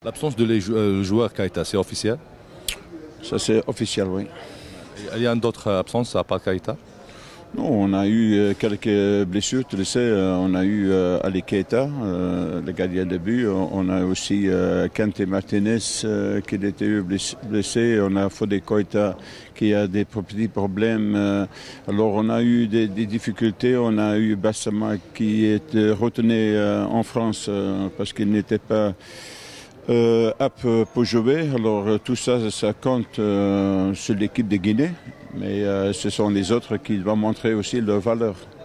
L'absence de joueur Keita, c'est officiel? Ça c'est officiel, oui. Il y a d'autres absences à part Keita? Non, on a eu quelques blessures, tu le sais. On a eu Ali Keita, le gardien de but. On a aussi Kante Martinez qui était blessé. On a Fodé Koita qui a des petits problèmes. Alors on a eu des difficultés. On a eu Bassama qui est retenu en France parce qu'il n'était pas apte pour jouer. Alors tout ça, ça compte sur l'équipe de Guinée. Mais ce sont les autres qui doivent montrer aussi leur valeur.